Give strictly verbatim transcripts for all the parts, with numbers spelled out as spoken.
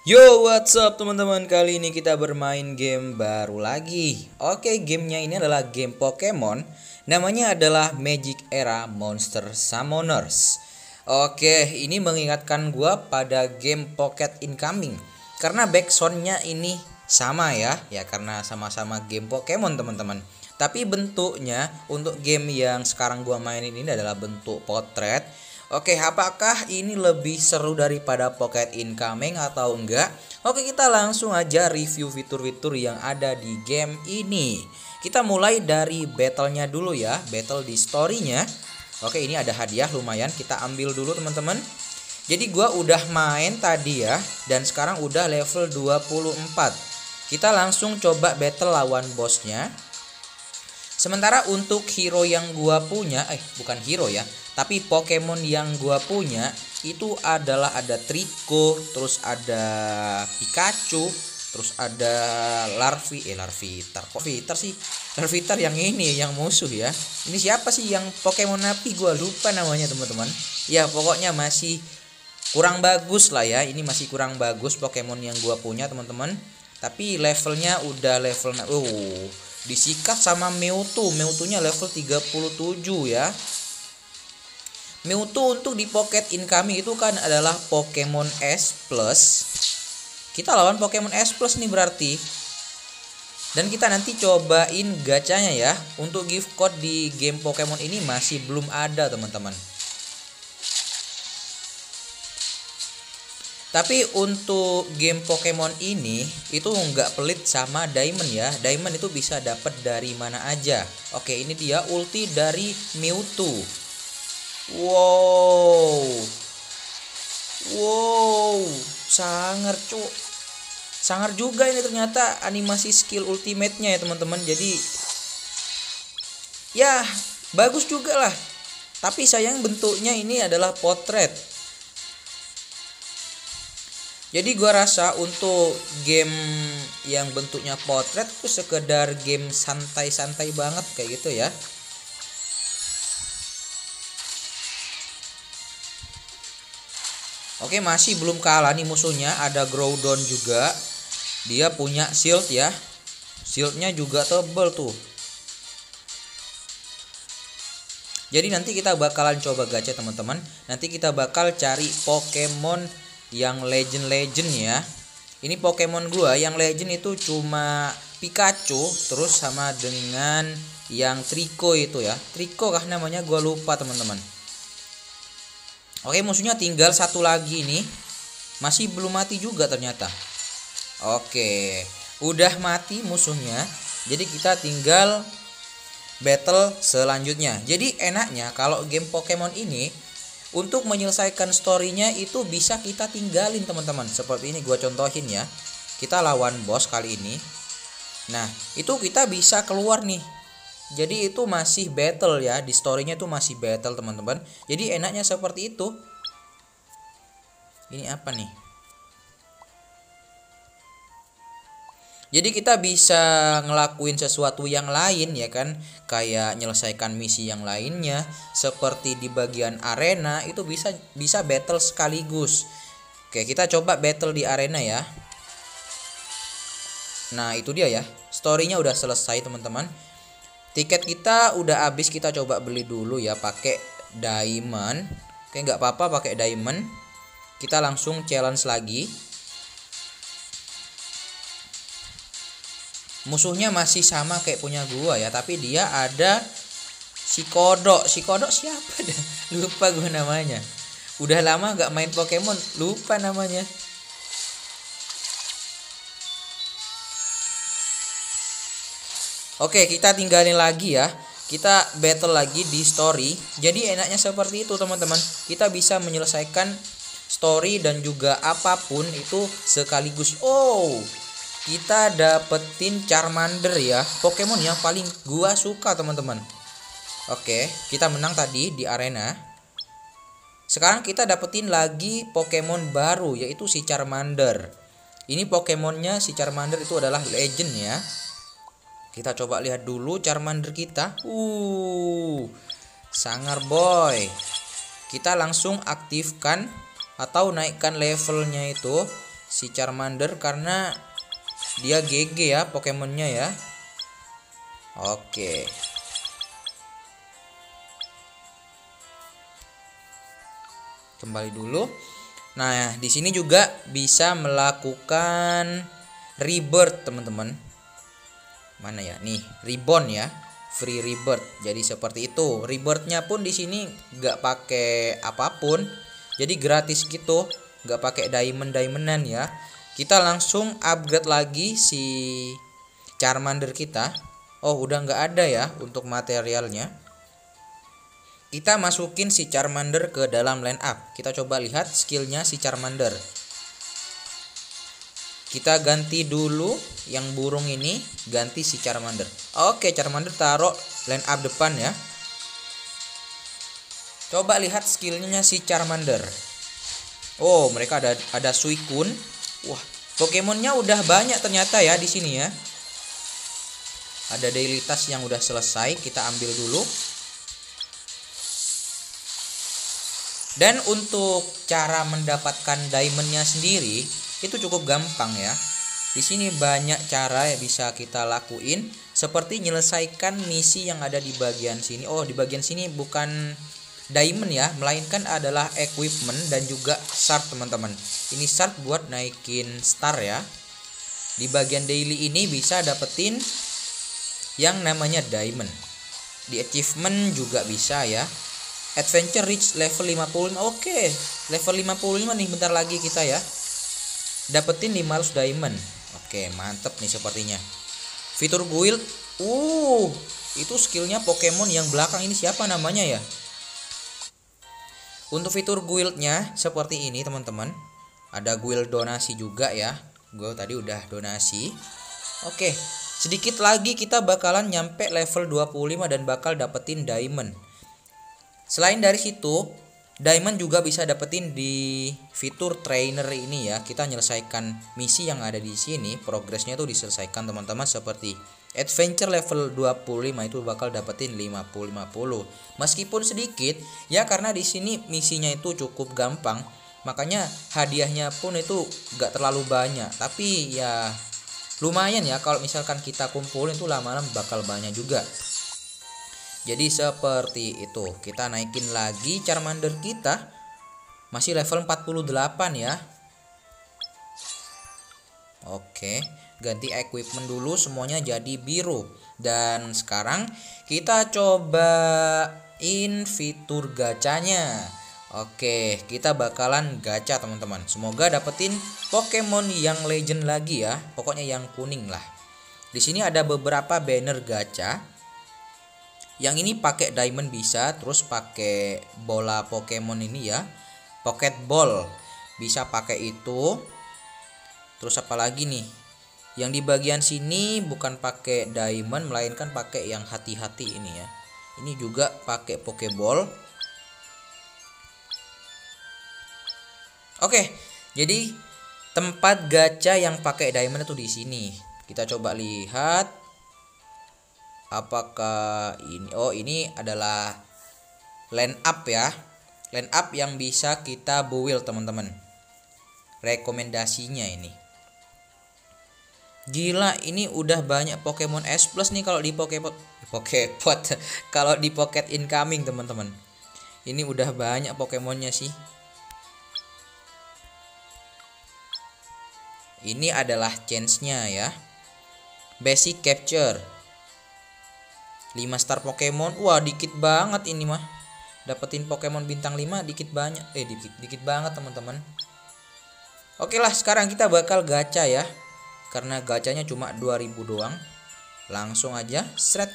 Yo, what's up teman-teman? Kali ini kita bermain game baru lagi. Oke, gamenya ini adalah game Pokemon. Namanya adalah Magic Era Monster Summoners. Oke, ini mengingatkan gua pada game Pocket Incoming. Karena backsoundnya ini sama ya. Ya karena sama-sama game Pokemon teman-teman. Tapi bentuknya untuk game yang sekarang gua mainin ini adalah bentuk potret. Oke, apakah ini lebih seru daripada Pocket Incoming atau enggak? Oke, kita langsung aja review fitur-fitur yang ada di game ini. Kita mulai dari battle-nya dulu ya, battle di story-nya. Oke, ini ada hadiah lumayan, kita ambil dulu teman-teman. Jadi gua udah main tadi ya, dan sekarang udah level dua puluh empat. Kita langsung coba battle lawan bosnya. Sementara untuk hero yang gua punya, eh bukan hero ya, tapi Pokemon yang gua punya itu adalah ada Trico, terus ada Pikachu, terus ada Larvi, eh Larvitar, kok Larvitar sih? Larvitar yang ini, yang musuh ya. Ini siapa sih yang Pokemon api? Gua lupa namanya teman-teman. Ya pokoknya masih kurang bagus lah ya. Ini masih kurang bagus Pokemon yang gua punya teman-teman. Tapi levelnya udah level, oh disikat sama Mewtwo. Mewtwo-nya level tiga puluh tujuh ya. Mewtwo untuk di Pocket Incoming itu kan adalah Pokemon S Plus. Kita lawan Pokemon S Plus nih berarti. Dan kita nanti cobain gacanya ya. Untuk gift code di game Pokemon ini masih belum ada teman-teman. Tapi untuk game Pokemon ini itu nggak pelit sama Diamond ya. Diamond itu bisa dapat dari mana aja. Oke, ini dia ulti dari Mewtwo. Wow. Wow, sangar cuk. Sangar juga ini ternyata animasi skill ultimate-nya ya teman-teman. Jadi ya bagus juga lah. Tapi sayang bentuknya ini adalah potret. Jadi gua rasa untuk game yang bentuknya potret itu sekedar game santai-santai banget kayak gitu ya. Oke, masih belum kalah nih musuhnya. Ada Groudon juga. Dia punya shield ya. Shieldnya juga tebel tuh. Jadi nanti kita bakalan coba gacha teman-teman. Nanti kita bakal cari Pokemon yang legend-legend ya. Ini Pokemon gua yang legend itu cuma Pikachu, terus sama dengan yang Trico itu ya. Trico kah namanya, gua lupa teman-teman. Oke, musuhnya tinggal satu lagi nih. Masih belum mati juga ternyata. Oke, udah mati musuhnya. Jadi kita tinggal battle selanjutnya. Jadi enaknya kalau game Pokemon ini untuk menyelesaikan storynya itu bisa kita tinggalin teman-teman. Seperti ini gua contohin ya. Kita lawan bos kali ini. Nah itu kita bisa keluar nih. Jadi itu masih battle ya. Di storynya itu masih battle teman-teman. Jadi enaknya seperti itu. Ini apa nih? Jadi kita bisa ngelakuin sesuatu yang lain ya kan. Kayak nyelesaikan misi yang lainnya. Seperti di bagian arena itu bisa bisa battle sekaligus. Oke, kita coba battle di arena ya. Nah itu dia ya. Storynya udah selesai teman-teman. Tiket kita udah habis. Kita coba beli dulu ya pakai diamond. Oke, nggak apa-apa pakai diamond. Kita langsung challenge lagi. Musuhnya masih sama kayak punya gua ya, tapi dia ada si kodok. Si kodok siapa dah? Lupa gua namanya. Udah lama gak main Pokemon, lupa namanya. Oke, kita tinggalin lagi ya. Kita battle lagi di story. Jadi enaknya seperti itu teman-teman. Kita bisa menyelesaikan story dan juga apapun itu sekaligus. Oh, kita dapetin Charmander ya, Pokemon yang paling gua suka teman-teman. Oke, kita menang tadi di arena. Sekarang kita dapetin lagi Pokemon baru yaitu si Charmander. Ini Pokemonnya si Charmander itu adalah legend ya. Kita coba lihat dulu Charmander kita. Uh, sangar boy. Kita langsung aktifkan atau naikkan levelnya itu si Charmander karena dia G G ya Pokemonnya ya. Oke. Kembali dulu. Nah, di sini juga bisa melakukan rebirth, teman-teman. Mana ya? Nih, reborn ya. Free rebirth. Jadi seperti itu. Rebirthnya pun di sini nggak pakai apapun. Jadi gratis gitu. Nggak pakai diamond-diamondan ya. Kita langsung upgrade lagi si Charmander kita. Oh, udah nggak ada ya untuk materialnya. Kita masukin si Charmander ke dalam line up. Kita coba lihat skillnya si Charmander. Kita ganti dulu yang burung ini, ganti si Charmander. Oke, Charmander taruh line up depan ya. Coba lihat skillnya si Charmander. Oh, mereka ada ada Suicune. Wah, Pokemonnya udah banyak ternyata ya di sini ya. Ada daily task yang udah selesai, kita ambil dulu. Dan untuk cara mendapatkan diamondnya sendiri itu cukup gampang ya. Di sini banyak cara yang bisa kita lakuin, seperti menyelesaikan misi yang ada di bagian sini. Oh, di bagian sini bukan diamond ya, melainkan adalah equipment dan juga shard, teman-teman. Ini shard buat naikin star ya. Di bagian daily ini bisa dapetin yang namanya diamond. Di achievement juga bisa ya. Adventure reach level lima puluh lima. Oke, level lima puluh lima nih, bentar lagi kita ya dapetin lima ratus diamond. Oke, mantep nih sepertinya. Fitur guild. Uh, itu skillnya Pokemon yang belakang ini siapa namanya ya? Untuk fitur guildnya seperti ini, teman-teman. Ada guild donasi juga ya. Gue tadi udah donasi. Oke, sedikit lagi kita bakalan nyampe level dua puluh lima dan bakal dapetin diamond. Selain dari situ, diamond juga bisa dapetin di fitur trainer ini ya. Kita menyelesaikan misi yang ada di sini, progresnya tuh diselesaikan, teman-teman, seperti adventure level dua puluh lima itu bakal dapetin lima puluh lima puluh. Meskipun sedikit ya, karena di sini misinya itu cukup gampang, makanya hadiahnya pun itu gak terlalu banyak. Tapi ya lumayan ya, kalau misalkan kita kumpulin tuh lama-lama bakal banyak juga. Jadi seperti itu. Kita naikin lagi Charmander kita. Masih level empat puluh delapan ya. Oke, ganti equipment dulu, semuanya jadi biru. Dan sekarang kita cobain fitur gacanya. Oke, kita bakalan gacha, teman-teman. Semoga dapetin Pokemon yang legend lagi ya. Pokoknya yang kuning lah. Di sini ada beberapa banner gacha. Yang ini pakai diamond bisa, terus pakai bola Pokemon ini ya, Pocket Ball bisa pakai itu. Terus apa lagi nih? Yang di bagian sini bukan pakai diamond, melainkan pakai yang hati-hati ini ya. Ini juga pakai Pokeball. Oke, jadi tempat gacha yang pakai diamond itu di sini. Kita coba lihat. Apakah ini? Oh, ini adalah line up ya. Line up yang bisa kita build, teman-teman. Rekomendasinya ini. Gila, ini udah banyak Pokemon S Plus nih kalau di Pokepot. Pokepot. Kalau di Pocket Incoming, teman-teman. Ini udah banyak Pokemonnya sih. Ini adalah chance-nya ya. Basic Capture. lima star Pokemon. Wah, dikit banget ini mah. Dapetin Pokemon bintang lima dikit banyak. Eh, dikit dikit banget, teman-teman. Oke lah, sekarang kita bakal gacha ya. Karena gacanya cuma dua ribu doang. Langsung aja seret.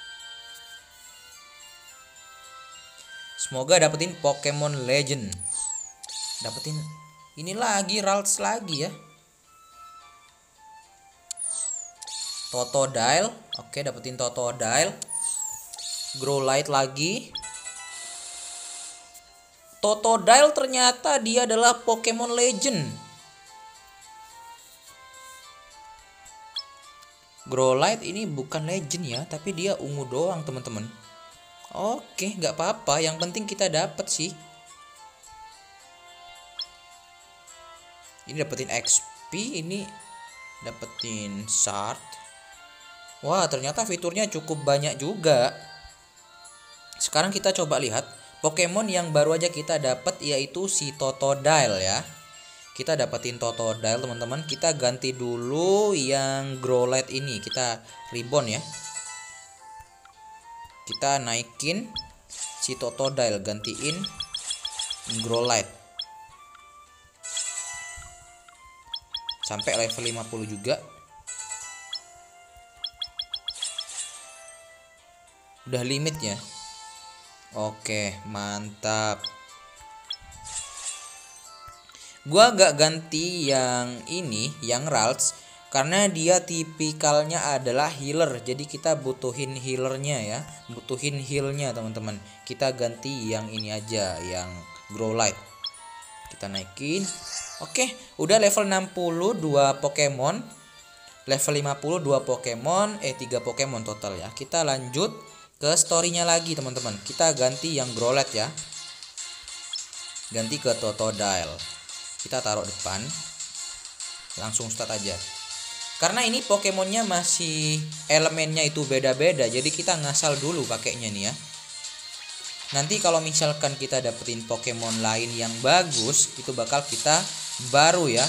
Semoga dapetin Pokemon Legend. Dapetin ini lagi, Ralts lagi ya. Totodile. Oke, dapetin Totodile. Growlithe lagi. Totodile ternyata dia adalah Pokemon Legend. Growlithe ini bukan legend ya, tapi dia ungu doang, teman-teman. Oke, nggak apa-apa, yang penting kita dapet sih. Ini dapetin X P, ini dapetin shard. Wah, ternyata fiturnya cukup banyak juga. Sekarang kita coba lihat Pokemon yang baru aja kita dapat, yaitu si Totodile ya. Kita dapetin Totodile teman-teman. Kita ganti dulu yang Growlithe ini. Kita reborn ya. Kita naikin si Totodile, gantiin Growlithe sampai level lima puluh juga. Udah limitnya. Oke, mantap. Gua gak ganti yang ini, yang Ralts, karena dia tipikalnya adalah healer. Jadi kita butuhin healernya ya, butuhin healnya teman-teman. Kita ganti yang ini aja, yang Growlithe. Kita naikin. Oke, udah level enam puluh dua Pokemon. Level lima puluh dua Pokemon, eh tiga Pokemon total ya. Kita lanjut ke story-nya lagi teman-teman. Kita ganti yang Growlithe ya. Ganti ke Totodile. Kita taruh depan. Langsung start aja. Karena ini Pokemonnya masih elemennya itu beda-beda, jadi kita ngasal dulu pakainya nih ya. Nanti kalau misalkan kita dapetin Pokemon lain yang bagus, itu bakal kita baru ya.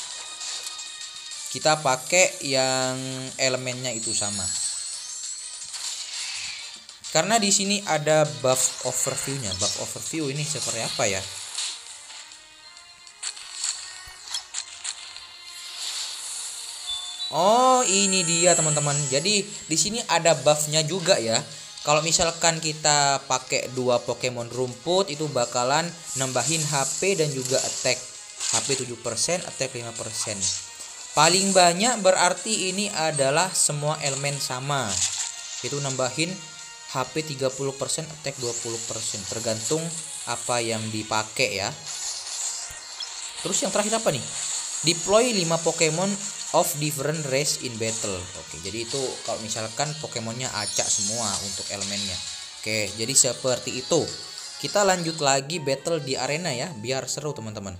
Kita pakai yang elemennya itu sama. Karena di sini ada buff overview-nya. Buff overview ini seperti apa ya? Oh, ini dia teman-teman. Jadi di sini ada buff-nya juga ya. Kalau misalkan kita pakai dua Pokemon rumput, itu bakalan nambahin H P dan juga attack. H P tujuh persen, attack lima persen. Paling banyak berarti ini adalah semua elemen sama. Itu nambahin H P tiga puluh persen, attack dua puluh persen, tergantung apa yang dipakai ya. Terus yang terakhir apa nih? Deploy lima Pokemon of different race in battle. Oke, jadi itu kalau misalkan Pokemonnya acak semua untuk elemennya. Oke, jadi seperti itu. Kita lanjut lagi battle di arena ya, biar seru teman-teman.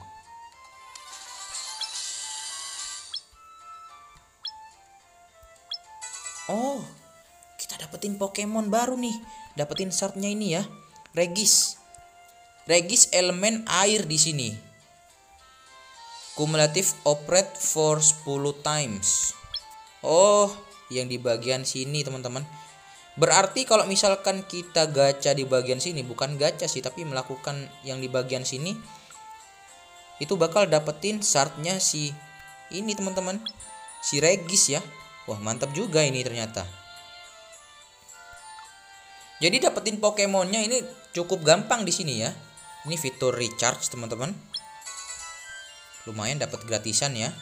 Oh, kita dapetin Pokemon baru nih. Dapetin shardnya ini ya, Regis. Regis elemen air di sini. Cumulative operate for sepuluh times. Oh, yang di bagian sini teman-teman. Berarti kalau misalkan kita gacha di bagian sini, bukan gacha sih, tapi melakukan yang di bagian sini, itu bakal dapetin shardnya si ini teman-teman, si Regis ya. Wah, mantap juga ini ternyata. Jadi dapetin Pokemonnya ini cukup gampang di sini ya. Ini fitur recharge teman-teman. Lumayan dapat gratisan ya.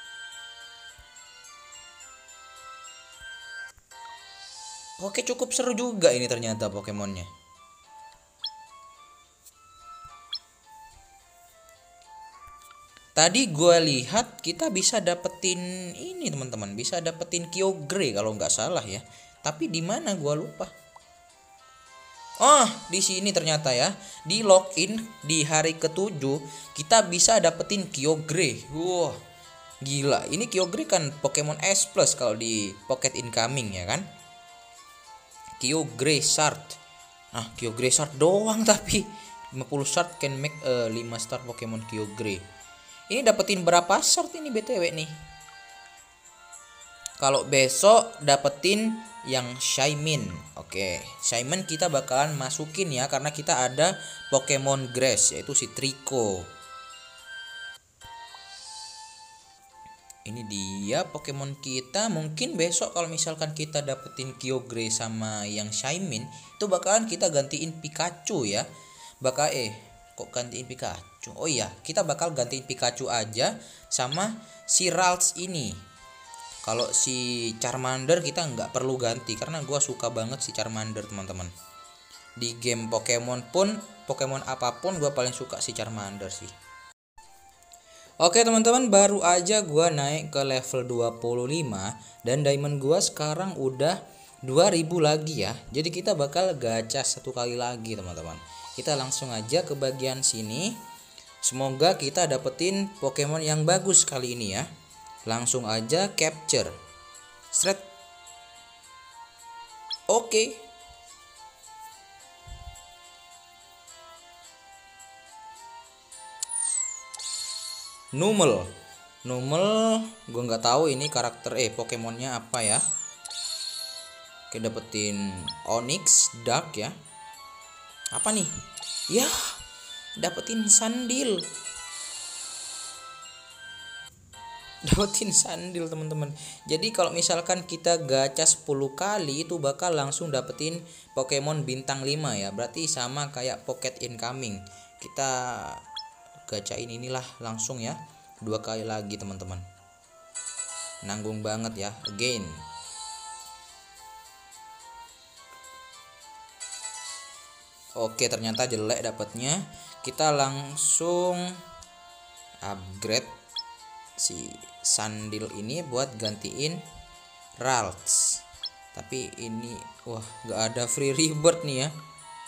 Oke, cukup seru juga ini ternyata Pokemonnya. Tadi gue lihat kita bisa dapetin ini teman-teman, bisa dapetin Kyogre kalau nggak salah ya. Tapi di mana gue lupa. Oh, di sini ternyata ya. Di login di hari ketujuh kita bisa dapetin Kyogre. Wah, gila. Ini Kyogre kan Pokemon S Plus kalau di Pocket Incoming ya kan. Kyogre Shard. Nah, Kyogre Shard doang tapi lima puluh shard can make a lima star Pokemon Kyogre. Ini dapetin berapa shard ini B T W nih? Kalau besok dapetin yang Shaymin. Oke, Shaymin kita bakalan masukin ya, karena kita ada Pokemon Grass yaitu si Trico. Ini dia Pokemon kita. Mungkin besok kalau misalkan kita dapetin Kyogre sama yang Shaymin, itu bakalan kita gantiin Pikachu ya. Bakal eh kok gantiin Pikachu? Oh iya, kita bakal gantiin Pikachu aja sama si Ralts ini. Kalau si Charmander kita nggak perlu ganti, karena gue suka banget si Charmander teman-teman. Di game Pokemon pun, Pokemon apapun gue paling suka si Charmander sih. Oke teman-teman, baru aja gue naik ke level dua puluh lima dan diamond gue sekarang udah dua ribu lagi ya. Jadi kita bakal gacha satu kali lagi teman-teman. Kita langsung aja ke bagian sini. Semoga kita dapetin Pokemon yang bagus kali ini ya. Langsung aja capture. Stret. Oke. Numel. Numel, gue nggak tahu ini karakter eh Pokemonnya apa ya. Oke, dapetin Onix Dark ya. Apa nih? Ya, dapetin Sandil. Dapetin Sandil teman-teman. Jadi kalau misalkan kita gacha sepuluh kali itu bakal langsung dapetin Pokemon bintang lima ya. Berarti sama kayak Pocket Incoming. Kita gacain inilah langsung ya. Dua kali lagi teman-teman. Nanggung banget ya. Again. Oke, ternyata jelek dapatnya. Kita langsung upgrade si Sandil ini buat gantiin Ralts. Tapi ini wah, gak ada free rebirth nih ya.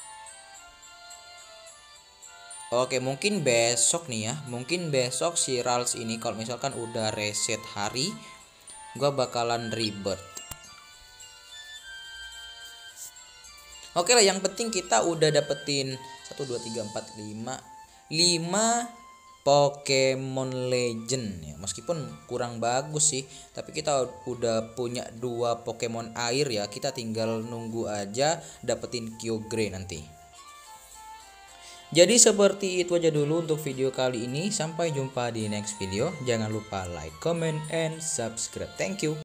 Oke, mungkin besok nih ya. Mungkin besok si Ralts ini kalau misalkan udah reset hari, gua bakalan rebirth. Oke lah, yang penting kita udah dapetin satu dua tiga empat lima lima Pokemon Legend ya. Meskipun kurang bagus sih, tapi kita udah punya dua Pokemon air ya. Kita tinggal nunggu aja dapetin Kyogre nanti. Jadi seperti itu aja dulu untuk video kali ini. Sampai jumpa di next video. Jangan lupa like, comment, and subscribe. Thank you.